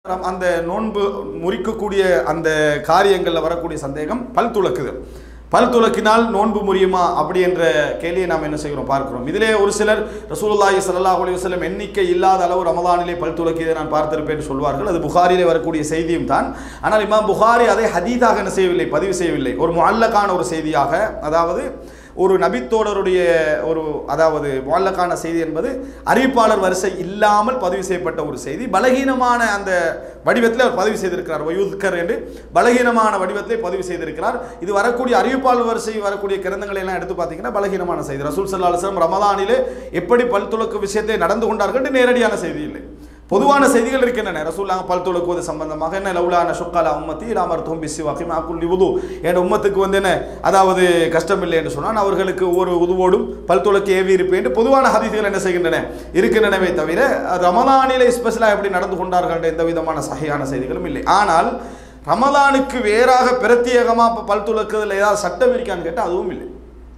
அந்த நோன்பு முறிக்கக்கூடிய அந்த காரியங்களில் வரக்கூடிய சந்தேகம் பல் துலக்குதல். பல் துலக்கினால் நோன்பு முறியுமா அப்படி என்ற கேள்வியை நாம் என்ன செய்கிறோம் பார்க்கிறோம். இதிலே ஒரு சிலர் ரசூலுல்லாஹி ஸல்லல்லாஹு அலைஹி வஸல்லம் எண்ணிக்கை இல்லாத அளவு ரமதானிலே பல் துலக்கியதை நான் பார்த்திருப்பேன் சொல்வார்கள். அது புகாரிலே வரக்கூடிய செய்தியும் தான். ஆனால் இமாம் புகாரி அதை ஹதீதாக என்ன செய்யவில்லை, பதிவு செய்யவில்லை. ஒரு முஅல்லகான ஒரு செய்தியாக, அதாவது ஒரு நபித்தோழருடைய ஒரு முஅல்லகான செய்தி என்பது அறிவிப்பாளர் வரிசை இல்லாமல் பதிவு செய்யப்பட்ட ஒரு செய்தி. பலகீனமான அந்த வடிவத்தில் அவர் பதிவு செய்திருக்கிறார். வயுத்கர் என்று பலகீனமான வடிவத்திலே பதிவு செய்திருக்கிறார். இது வரக்கூடிய அறிவிப்பாளர் வரிசை வரக்கூடிய கிரந்தங்களை எல்லாம் எடுத்து பார்த்தீங்கன்னா பலகீனமான செய்தி. ரசூல் ஸல்லல்லாஹு அலைஹி வஸல்லம் ரமலானிலே எப்படி பல் துலக்கு விஷயத்தை நடந்து கொண்டார்கள் என்று நேரடியான செய்தி இல்லை. பொதுவான செய்திகள் இருக்கின்றன. ரசூலுல்லாஹ் பல் துலக்குவது சம்பந்தமாக என்ன லவுலான ஷுக்கலா உம்மத்தி ராமர்தும் பிஸ்ஸிவாகி மாக்குல் லிவுது, என் உம்மத்துக்கு என்ன கஷ்டம் இல்லை என்று சொன்னால் அவர்களுக்கு ஒரு உதுவோடும் பல் துலக்கு ஏவி இருப்பேன் என்று பொதுவான ஹதீஸ்கள் என்ன செய்கின்றன இருக்கின்றனவே தவிர ரமலானிலே ஸ்பெஷலாக எப்படி நடந்து கொண்டார்கள் என்ற எந்த விதமான சஹீஹான செய்திகளும் இல்லை. ஆனால் ரமலானுக்கு வேறாக பிரத்யேகமாக பல் துலக்குதல் ஏதாவது சட்டம் இருக்கான்னு கேட்டால் அதுவும் இல்லை.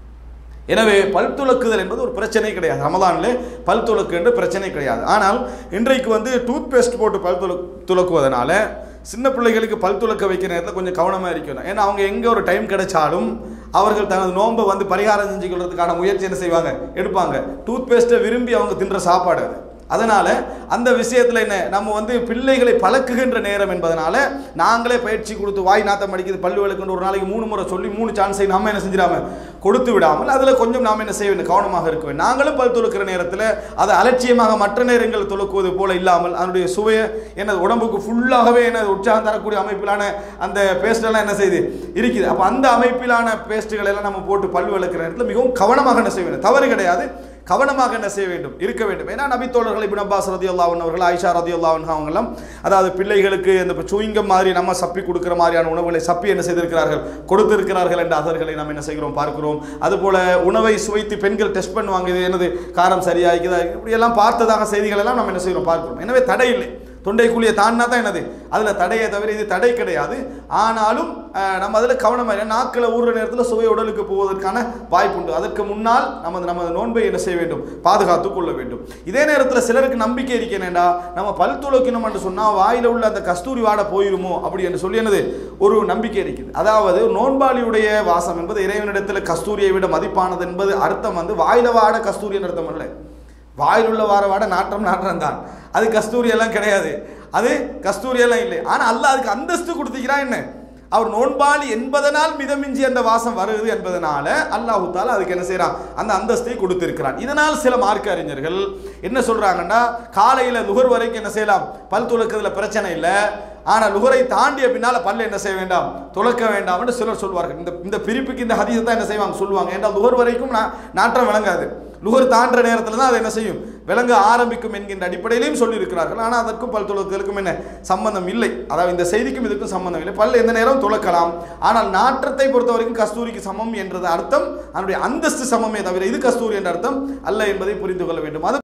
எனவே பல் துலக்குதல் என்பது ஒரு பிரச்சனை கிடையாது. ரமலானில் பல் துலக்கு என்று பிரச்சனை கிடையாது. ஆனால் இன்றைக்கு டூத் பேஸ்ட் போட்டு பல் துலக்குவதனால சின்ன பிள்ளைகளுக்கு பல் துலக்க வைக்கிற நேரத்தில் கொஞ்சம் கவனமாக இருக்கணும். ஏன்னா அவங்க எங்கே ஒரு டைம் கிடைச்சாலும் அவர்கள் தனது நோன்பை பரிகாரம் செஞ்சுக்கிறதுக்கான முயற்சி என்ன செய்வாங்க, எடுப்பாங்க. டூத் பேஸ்ட்டை விரும்பி அவங்க தின்ற சாப்பாடு அது. அதனால் அந்த விஷயத்தில் என்ன நம்ம பிள்ளைகளை பழக்குகின்ற நேரம் என்பதனால நாங்களே பயிற்சி கொடுத்து வாய் நாத்தம் அடிக்குது பல்லு விளக்குன்னு ஒரு நாளைக்கு 3 முறை சொல்லி 3 சான்ஸை நம்ம என்ன செஞ்சிடாம கொடுத்து விடாமல் அதில் கொஞ்சம் நாம் என்ன செய்ய வேண்டும், கவனமாக இருக்க வேண்டும். நாங்களும் பல் துலக்கிற நேரத்தில் அதை அலட்சியமாக மற்ற நேரங்கள் துலக்குவது போல இல்லாமல் அதனுடைய சுவையை எனது உடம்புக்கு ஃபுல்லாகவே எனது உற்சாகம் தரக்கூடிய அமைப்பிலான அந்த பேஸ்டெல்லாம் என்ன செய்யுது இருக்குது. அப்போ அந்த அமைப்பிலான பேஸ்ட்டுகள் எல்லாம் நம்ம போட்டு பல் விளக்குற நேரத்தில் மிகவும் கவனமாக என்ன செய்ய வேண்டும், தவறு கிடையாது, கவனமாக என்ன செய்ய வேண்டும், இருக்க வேண்டும். ஏன்னா நபித்தோழர்கள் இப்னு அப்பாஸ் ரலியல்லாஹு அன்ஹு அவர்கள், ஆயிஷா ரலியல்லாஹு அன்ஹா அவங்கெல்லாம் பிள்ளைகளுக்கு இந்த சூயிங்கம் மாதிரி நம்ம சப்பி கொடுக்கிற மாதிரியான உணவுகளை சப்பி என்ன செய்திருக்கிறார்கள், கொடுத்திருக்கிறார்கள் என்ற அதர்களை நாம் என்ன செய்கிறோம் பார்க்கிறோம். அதுபோல உணவை சுவைத்து பெண்கள் டெஸ்ட் பண்ணுவாங்க, இது என்னது காரம் சரியா இருக்குதா, இப்படி எல்லாம் பார்த்ததாக செய்திகள் எல்லாம் நம்ம என்ன செய்கிறோம் பார்க்கிறோம். எனவே தடை இல்லை, தொண்டைக்குழியை தாண்டினா தான் என்னது அதில் தடையை தவிர இது தடை கிடையாது. ஆனாலும் நம்ம அதில் கவனமாக நாக்கில் ஊறுற நேரத்தில் சுவை உடலுக்கு போவதற்கான வாய்ப்பு உண்டு. அதற்கு முன்னால் நமது நோன்பை என்ன செய்ய வேண்டும், பாதுகாத்து கொள்ள வேண்டும். இதே நேரத்தில் சிலருக்கு நம்பிக்கை இருக்கேனேண்டா நம்ம பல் துலக்கணும் என்று சொன்னால் வாயில் உள்ள அந்த கஸ்தூரி வாடை போயிருமோ அப்படி என்று சொல்லி என்னது ஒரு நம்பிக்கை இருக்குது. அதாவது நோன்பாளியுடைய வாசம் என்பது இறைவனிடத்தில் கஸ்தூரியை விட மதிப்பானது என்பது அர்த்தம் வாயில வாட கஸ்தூரின்னு அர்த்தம் அல்ல. வாயில் உள்ள வாட நாற்றம் தான், அது கஸ்தூரி எல்லாம் கிடையாது, அது கஸ்தூரி எல்லாம் இல்லை. ஆனால் அல்லாஹ் அதுக்கு அந்தஸ்து கொடுத்துக்கிறான். என்ன அவர் நோன்பாளி என்பதனால் மிதமிஞ்சி அந்த வாசம் வருது என்பதனால அல்லாஹு தஆலா அதுக்கு என்ன செய்யறான், அந்த அந்தஸ்தை கொடுத்திருக்கிறான். இதனால் சில மார்க்க அறிஞர்கள் என்ன சொல்றாங்கன்னா காலையில் லுகர் வரைக்கும் என்ன செய்யலாம், பல் துலக்குறதுல பிரச்சனை இல்லை, ஆனால் லுகரை தாண்டிய பின்னால பல்ல என்ன செய்ய வேண்டாம், துலக்க வேண்டாம் என்று சிலர் சொல்வார்கள். இந்த பிரிப்புக்கு இந்த ஹதீஸை தான் என்ன செய்வாங்க சொல்லுவாங்க. ஏன்னா லுகர் வரைக்கும் நாற்றம் விளங்காது, லுகர் தாண்டுற நேரத்தில் தான் அது என்ன செய்யும், விளங்க ஆரம்பிக்கும் என்கின்ற அடிப்படையிலையும் சொல்லியிருக்கிறார்கள். ஆனால் அதற்கும் பல் துலக்குதலுக்கும் என்ன சம்பந்தம் இல்லை. அதாவது இந்த செய்திக்கும் இதுக்கும் சம்பந்தம் இல்லை. பல் எந்த நேரம் துலக்கலாம், ஆனால் நாற்றத்தை பொறுத்த வரைக்கும் கஸ்தூரிக்கு சமம் என்றது அர்த்தம், அதனுடைய அந்தஸ்து சமமே தவிர இது கஸ்தூரி என்ற அர்த்தம் அல்ல என்பதை புரிந்து கொள்ள வேண்டும். அது